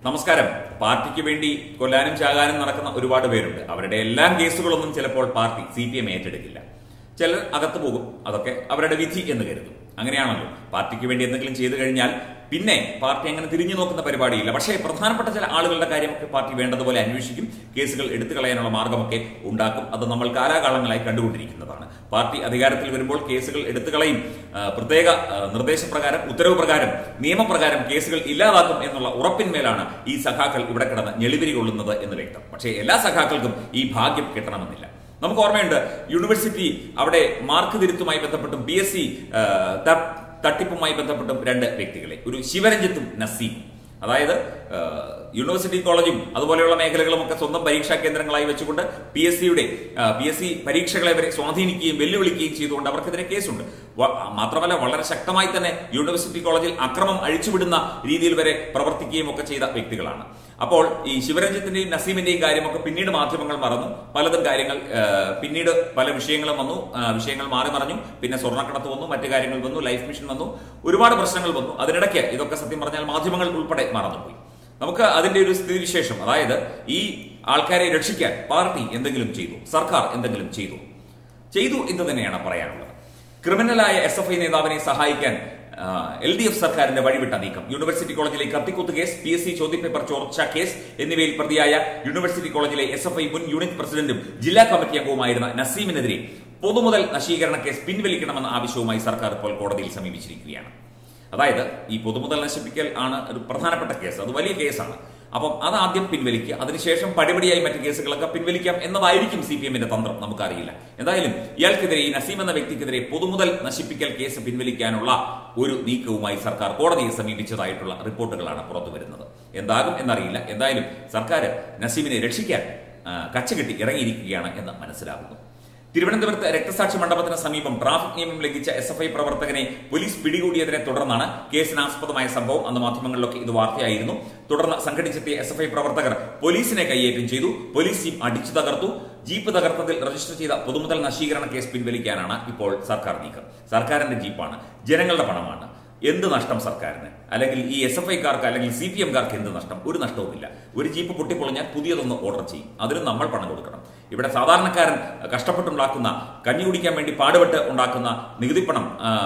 നമസ്കാരം. പാർട്ടിക്ക് വേണ്ടി കൊല്ലാനും ചാകാനും നടക്കുന്ന ഒരുപാട് പേരുണ്ട്. അവരുടെ എല്ലാ കേസുകളൊന്നും ചിലപ്പോൾ പാർട്ടി CPM ഏറ്റെടുക്കില്ല. ചിലർ അകത്തു പോകും. അതൊക്കെ അവരുടെ വിധി എന്ന് കരുതും. അങ്ങനെയാണല്ലോ. പാർട്ടിക്ക് വേണ്ടി എന്തെങ്കിലും ചെയ്തു കഴിഞ്ഞാൽ പിന്നെ പാർട്ടി അങ്ങനെ തിരിഞ്ഞു നോക്കുന്ന പരിപാടിയില്ല. പക്ഷേ പ്രധാനപ്പെട്ട ചില ആളുകളുടെ കാര്യമൊക്കെ പാർട്ടി വേണ്ടതുപോലെ അന്വേഷിക്കും. കേസുകൾ എടുത്തു കളയാനുള്ള മാർഗമൊക്കെ ഉണ്ടാക്കും. അത് നമ്മൾ കാലാകാലങ്ങളായി കണ്ടുകൊണ്ടിരിക്കുന്നതാണ്. പാർട്ടി അധികാരത്തിൽ വരുമ്പോൾ കേസുകൾ എടുത്തു കളയും. പ്രത്യേക നിർദ്ദേശപ്രകാരം, ഉത്തരവ് പ്രകാരം, നിയമപ്രകാരം കേസുകൾ ഇല്ലാതാക്കും എന്നുള്ള ഉറപ്പിന്മേലാണ് ഈ സഖാക്കൾ ഇവിടെ കിടന്ന് ഞെളിവിരി കൊള്ളുന്നത് എന്ന് വ്യക്തം. പക്ഷേ എല്ലാ സഖാക്കൾക്കും ഈ ഭാഗ്യം കിട്ടണമെന്നില്ല. നമുക്ക് ഓർമ്മയുണ്ട്, യൂണിവേഴ്സിറ്റി അവിടെ മാർക്ക് തിരുത്തുമായി ബന്ധപ്പെട്ടും PSC തട്ടിപ്പുമായി ബന്ധപ്പെട്ടും രണ്ട് വ്യക്തികളെ, ഒരു ശിവരഞ്ജിത്തും നസീം, അതായത് യൂണിവേഴ്സിറ്റി കോളേജും അതുപോലെയുള്ള മേഖലകളും ഒക്കെ സ്വന്തം പരീക്ഷാ കേന്ദ്രങ്ങളായി വെച്ചുകൊണ്ട് PSC പരീക്ഷകളെ വരെ സ്വാധീനിക്കുകയും വെല്ലുവിളിക്കുകയും ചെയ്തുകൊണ്ട് അവർക്കെതിരെ കേസുണ്ട്. മാത്രമല്ല, വളരെ ശക്തമായി തന്നെ യൂണിവേഴ്സിറ്റി കോളേജിൽ അക്രമം അഴിച്ചുവിടുന്ന രീതിയിൽ വരെ പ്രവർത്തിക്കുകയും ഒക്കെ ചെയ്ത വ്യക്തികളാണ്. അപ്പോൾ ഈ ശിവരഞ്ജിത്തിന്റെയും നസീമിന്റെയും കാര്യമൊക്കെ പിന്നീട് മാധ്യമങ്ങൾ മറന്നു. പലതും കാര്യങ്ങൾ പിന്നീട് പല വിഷയങ്ങളും വന്നു. വിഷയങ്ങൾ മാറി മറിഞ്ഞു. പിന്നെ സ്വർണ്ണക്കടത്ത് വന്നു, മറ്റു കാര്യങ്ങൾ വന്നു, ലൈഫ് മിഷൻ വന്നു, ഒരുപാട് പ്രശ്നങ്ങൾ വന്നു. അതിനിടയ്ക്ക് ഇതൊക്കെ സത്യം പറഞ്ഞാൽ മാധ്യമങ്ങൾ ഉൾപ്പെടെ മറന്നുപോയി. നമുക്ക് അതിന്റെ ഒരു സ്ഥിതിവിശേഷം, അതായത് ഈ ആൾക്കാരെ രക്ഷിക്കാൻ പാർട്ടി എന്തെങ്കിലും ചെയ്തു, സർക്കാർ എന്തെങ്കിലും ചെയ്തു എന്ന് തന്നെയാണ് പറയാനുള്ളത്. ക്രിമിനലായ SFI നേതാവിനെ സഹായിക്കാൻ LDF സർക്കാരിന്റെ വഴിവിട്ട നീക്കം. യൂണിവേഴ്സിറ്റി കോളേജിലെ കത്തിക്കുത്ത് കേസ്, PSC ചോദ്യപേപ്പർ ചോർച്ച കേസ് എന്നിവയിൽ പ്രതിയായ യൂണിവേഴ്സിറ്റി കോളേജിലെ SFI മുൻ യൂണിറ്റ് പ്രസിഡന്റും ജില്ലാ കമ്മിറ്റി അംഗവുമായിരുന്ന നസീമിനെതിരെ പൊതുമുതൽ നശീകരണ കേസ് പിൻവലിക്കണമെന്ന ആവശ്യവുമായി സർക്കാർ ഇപ്പോൾ കോടതിയിൽ സമീപിച്ചിരിക്കുകയാണ്. അതായത് ഈ പൊതുമുതൽ നശിപ്പിക്കൽ ആണ് ഒരു പ്രധാനപ്പെട്ട കേസ്. അത് വലിയ കേസാണ്. അപ്പം അതാദ്യം പിൻവലിക്കുക, അതിനുശേഷം പടിപടിയായി മറ്റു കേസുകളൊക്കെ പിൻവലിക്കാം എന്നതായിരിക്കും CPMന്റെ തന്ത്രം. നമുക്കറിയില്ല. എന്തായാലും ഇയാൾക്കെതിരെ, ഈ നസീം എന്ന വ്യക്തിക്കെതിരെ പൊതുമുതൽ നശിപ്പിക്കൽ കേസ് പിൻവലിക്കാനുള്ള ഒരു നീക്കവുമായി സർക്കാർ കോടതിയെ സമീപിച്ചതായിട്ടുള്ള റിപ്പോർട്ടുകളാണ് പുറത്തുവരുന്നത്. എന്താകും എന്നറിയില്ല. എന്തായാലും സർക്കാർ നസീമിനെ രക്ഷിക്കാൻ കച്ചകെട്ടി ഇറങ്ങിയിരിക്കുകയാണ് എന്ന് മനസ്സിലാകുന്നു. തിരുവനന്തപുരത്ത് രക്തസാക്ഷി മണ്ഡപത്തിന് സമീപം ട്രാഫിക് നിയമം ലംഘിച്ച SFI പ്രവർത്തകനെ പോലീസ് പിടികൂടിയതിനെ തുടർന്നാണ് കേസിനാസ്പദമായ സംഭവം. അന്ന് മാധ്യമങ്ങളിലൊക്കെ ഇത് വാർത്തയായിരുന്നു. തുടർന്ന് സംഘടിച്ചെത്തിയ SFI പ്രവർത്തകർ പോലീസിനെ കയ്യേറ്റം ചെയ്തു. പോലീസ് ജീപ്പ് അടിച്ചു തകർത്തു. ജീപ്പ് തകർത്തതിൽ രജിസ്റ്റർ ചെയ്ത പൊതുമുതൽ നശീകരണ കേസ് പിൻവലിക്കാനാണ് ഇപ്പോൾ സർക്കാർ നീക്കം. സർക്കാരിന്റെ ജീപ്പാണ്, ജനങ്ങളുടെ പണമാണ്. എന്ത് നഷ്ടം സർക്കാരിന്? അല്ലെങ്കിൽ ഈ SFIക്കാർക്ക് അല്ലെങ്കിൽ CPMകാർക്ക് എന്ത് നഷ്ടം? ഒരു നഷ്ടവുമില്ല. ഒരു ജീപ്പ് പൊട്ടിപ്പൊളിഞ്ഞാൽ പുതിയതൊന്ന് ഓർഡർ ചെയ്യും. അതിന് നമ്മൾ പണം കൊടുക്കണം. ഇവിടെ സാധാരണക്കാരൻ കഷ്ടപ്പെട്ടുണ്ടാക്കുന്ന, കഞ്ഞി കുടിക്കാൻ വേണ്ടി പാടുപെട്ട് ഉണ്ടാക്കുന്ന നികുതിപ്പണം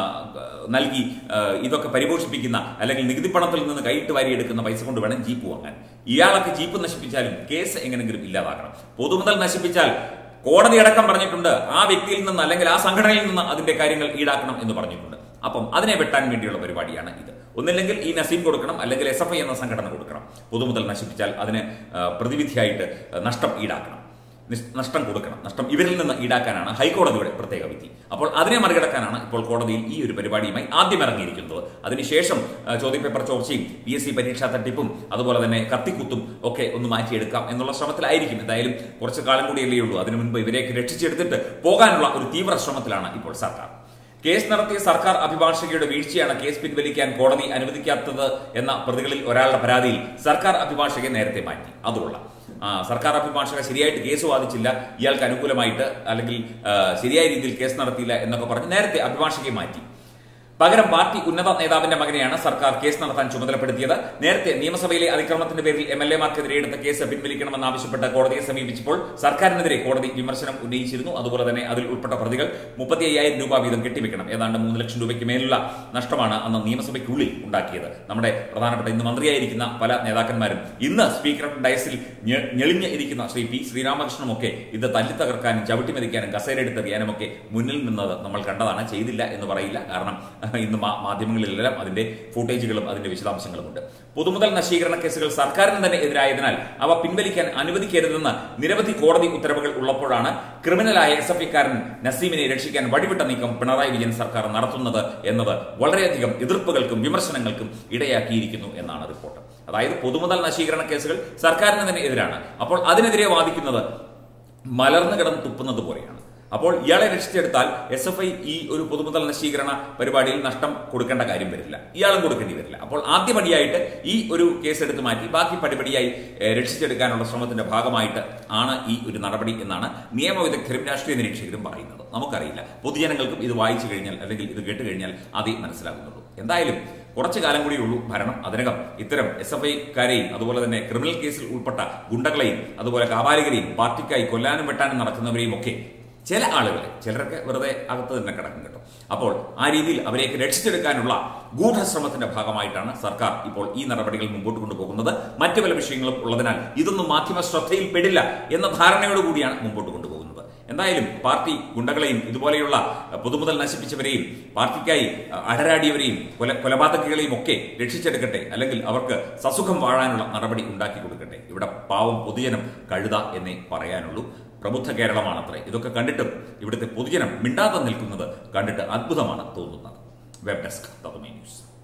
നൽകി ഇതൊക്കെ പരിപോഷിപ്പിക്കുന്ന, അല്ലെങ്കിൽ നികുതിപ്പണത്തിൽ നിന്ന് കൈയിട്ട് വാരിയെടുക്കുന്ന പൈസ കൊണ്ട് വേണം ജീപ്പ് വാങ്ങാൻ. ഇയാളൊക്കെ ജീപ്പ് നശിപ്പിച്ചാലും കേസ് എങ്ങനെങ്കിലും ഇല്ലാതാക്കണം. പൊതുമുതൽ നശിപ്പിച്ചാൽ കോടതി അടക്കം പറഞ്ഞിട്ടുണ്ട് ആ വ്യക്തിയിൽ നിന്ന് അല്ലെങ്കിൽ ആ സംഘടനയിൽ നിന്ന് അതിന്റെ കാര്യങ്ങൾ ഈടാക്കണം എന്ന് പറഞ്ഞിട്ടുണ്ട്. അപ്പം അതിനെ വെട്ടാൻ വേണ്ടിയുള്ള പരിപാടിയാണ് ഇത്. ഒന്നില്ലെങ്കിൽ ഈ നസീം കൊടുക്കണം, അല്ലെങ്കിൽ SFI എന്ന സംഘടന കൊടുക്കണം. പൊതുമുതൽ നശിപ്പിച്ചാൽ അതിന് പ്രതിവിധിയായിട്ട് നഷ്ടം ഈടാക്കണം, നഷ്ടം കൊടുക്കണം. നഷ്ടം ഇവരിൽ നിന്ന് ഈടാക്കാനാണ് ഹൈക്കോടതിയുടെ പ്രത്യേക വിധി. അപ്പോൾ അതിനെ മറികടക്കാനാണ് ഇപ്പോൾ കോടതിയിൽ ഈ ഒരു പരിപാടിയുമായി ആദ്യം ഇറങ്ങിയിരിക്കുന്നത്. അതിനുശേഷം ചോദ്യപേപ്പർ ചോർച്ചയും PSC പരീക്ഷാ തട്ടിപ്പും അതുപോലെ തന്നെ കത്തിക്കുത്തും ഒക്കെ ഒന്ന് മാറ്റിയെടുക്കാം എന്നുള്ള ശ്രമത്തിലായിരിക്കും. എന്തായാലും കുറച്ചു കാലം കൂടിയല്ലേ ഉള്ളൂ. അതിനു മുൻപ് ഇവരെയൊക്കെ രക്ഷിച്ചെടുത്തിട്ട് പോകാനുള്ള ഒരു തീവ്ര ശ്രമത്തിലാണ് ഇപ്പോൾ സർക്കാർ. കേസ് നടത്തിയ സർക്കാർ അഭിഭാഷകയുടെ വീഴ്ചയാണ് കേസ് പിൻവലിക്കാൻ കോടതി അനുവദിക്കാത്തത് എന്ന പ്രതികളിൽ ഒരാളുടെ പരാതിയിൽ സർക്കാർ അഭിഭാഷകയെ നേരത്തെ മാറ്റി. അതുകൊള്ളാം. സർക്കാർ അഭിഭാഷക ശരിയായിട്ട് കേസ് വാദിച്ചില്ല, ഇയാൾക്ക് അനുകൂലമായിട്ട്, അല്ലെങ്കിൽ ശരിയായ രീതിയിൽ കേസ് നടത്തിയില്ല എന്നൊക്കെ പറഞ്ഞ് നേരത്തെ അഭിഭാഷകയെ മാറ്റി. പകരം പാർട്ടി ഉന്നത നേതാവിന്റെ മകനെയാണ് സർക്കാർ കേസ് നടത്താൻ ചുമതലപ്പെടുത്തിയത്. നേരത്തെ നിയമസഭയിലെ അതിക്രമത്തിന്റെ പേരിൽ MLA മാർക്കെതിരെ എടുത്ത കേസ് പിൻവലിക്കണമെന്നാവശ്യപ്പെട്ട് കോടതിയെ സമീപിച്ചപ്പോൾ സർക്കാരിനെതിരെ കോടതി വിമർശനം ഉന്നയിച്ചിരുന്നു. അതുപോലെ തന്നെ അതിൽ ഉൾപ്പെട്ട പ്രതികൾ 35,000 രൂപ വീതം കെട്ടിവെക്കണം. ഏതാണ്ട് 3 ലക്ഷം രൂപയ്ക്ക് മേലുള്ള നഷ്ടമാണ് അന്ന് നിയമസഭയ്ക്കുള്ളിൽ ഉണ്ടാക്കിയത്. നമ്മുടെ പ്രധാനപ്പെട്ട ഇന്ന് മന്ത്രിയായിരിക്കുന്ന പല നേതാക്കന്മാരും, ഇന്ന് സ്പീക്കറുടെ ഡയസിൽ ഞെളിഞ്ഞ് ഇരിക്കുന്ന ശ്രീ P. ശ്രീരാമകൃഷ്ണനും ഒക്കെ ഇത് തല്ലിത്തകർക്കാനും ചവിട്ടിമെതിക്കാനും കസേരയെടുത്തെറിയാനും ഒക്കെ മുന്നിൽ നിന്നത് നമ്മൾ കണ്ടതാണ്. ചെയ്തില്ല എന്ന് പറയില്ല. കാരണം ഇന്ന് മാധ്യമങ്ങളിലെല്ലാം അതിന്റെ ഫൂട്ടേജുകളും അതിന്റെ വിശദാംശങ്ങളും ഉണ്ട്. പൊതുമുതൽ നശീകരണ കേസുകൾ സർക്കാരിന് തന്നെ എതിരായതിനാൽ അവ പിൻവലിക്കാൻ അനുവദിക്കരുതെന്ന് നിരവധി കോടതി ഉത്തരവുകൾ ഉള്ളപ്പോഴാണ് ക്രിമിനലായ SFIക്കാരൻ നസീമിനെ രക്ഷിക്കാൻ വഴിവിട്ട നീക്കം പിണറായി വിജയൻ സർക്കാർ നടത്തുന്നത് എന്നത് വളരെയധികം എതിർപ്പുകൾക്കും വിമർശനങ്ങൾക്കും ഇടയാക്കിയിരിക്കുന്നു എന്നാണ് റിപ്പോർട്ട്. അതായത് പൊതുമുതൽ നശീകരണ കേസുകൾ സർക്കാരിന് തന്നെ എതിരാണ്. അപ്പോൾ അതിനെതിരെ വാദിക്കുന്നത് മലർന്നു കിടന്ന് തുപ്പുന്നത് പോലെയാണ്. അപ്പോൾ ഇയാളെ രക്ഷിച്ചെടുത്താൽ SFI ഈ ഒരു പൊതുമുതൽ നശീകരണ പരിപാടിയിൽ നഷ്ടം കൊടുക്കേണ്ട കാര്യം വരില്ല, ഇയാളും കൊടുക്കേണ്ടി വരില്ല. അപ്പോൾ ആദ്യപടിയായിട്ട് ഈ ഒരു കേസ് എടുത്ത് മാറ്റി ബാക്കി പടിപടിയായി രക്ഷിച്ചെടുക്കാനുള്ള ശ്രമത്തിന്റെ ഭാഗമായിട്ട് ആണ് ഈ ഒരു നടപടി എന്നാണ് നിയമവിദഗ്ധരും രാഷ്ട്രീയ നിരീക്ഷകരും പറയുന്നത്. നമുക്കറിയില്ല. പൊതുജനങ്ങൾക്കും ഇത് വായിച്ചു കഴിഞ്ഞാൽ അല്ലെങ്കിൽ ഇത് കേട്ട് കഴിഞ്ഞാൽ അതേ മനസ്സിലാകുന്നുള്ളൂ. എന്തായാലും കുറച്ചു കാലം കൂടിയുള്ളൂ ഭരണം. അതിനകം ഇത്തരം SFI-കാരെയും അതുപോലെ തന്നെ ക്രിമിനൽ കേസിൽ ഉൾപ്പെട്ട ഗുണ്ടകളെയും അതുപോലെ കാപാലികരെയും പാർട്ടിക്കായി കൊല്ലാനും വെട്ടാനും നടക്കുന്നവരെയും ഒക്കെ ചില ആളുകളെ, ചിലരൊക്കെ വെറുതെ അകത്ത് തന്നെ കിടക്കും കേട്ടോ. അപ്പോൾ ആ രീതിയിൽ അവരെയൊക്കെ രക്ഷിച്ചെടുക്കാനുള്ള ഗൂഢശ്രമത്തിന്റെ ഭാഗമായിട്ടാണ് സർക്കാർ ഇപ്പോൾ ഈ നടപടികൾ മുമ്പോട്ട് കൊണ്ടുപോകുന്നത്. മറ്റു പല വിഷയങ്ങളും ഉള്ളതിനാൽ ഇതൊന്നും മാധ്യമ ശ്രദ്ധയിൽപ്പെടില്ല എന്ന ധാരണയോടുകൂടിയാണ് മുമ്പോട്ട് കൊണ്ടുപോകുന്നത്. എന്തായാലും പാർട്ടി ഗുണ്ടകളെയും ഇതുപോലെയുള്ള പൊതുമുതൽ നശിപ്പിച്ചവരെയും പാർട്ടിക്കായി അടരാടിയവരെയും കൊലപാതകികളെയും ഒക്കെ രക്ഷിച്ചെടുക്കട്ടെ, അല്ലെങ്കിൽ അവർക്ക് സസുഖം വാഴാനുള്ള നടപടി ഉണ്ടാക്കി കൊടുക്കട്ടെ. ഇവിടെ പാവം പൊതുജനം കഴുത എന്നേ പറയാനുള്ളൂ. പ്രബുദ്ധ കേരളമാണത്രേ. ഇതൊക്കെ കണ്ടിട്ടും ഇവിടുത്തെ പൊതുജനം മിണ്ടാതെ നിൽക്കുന്നത് കണ്ടിട്ട് അത്ഭുതമാണ് തോന്നുന്നത്. Web desk Tatwamayi news.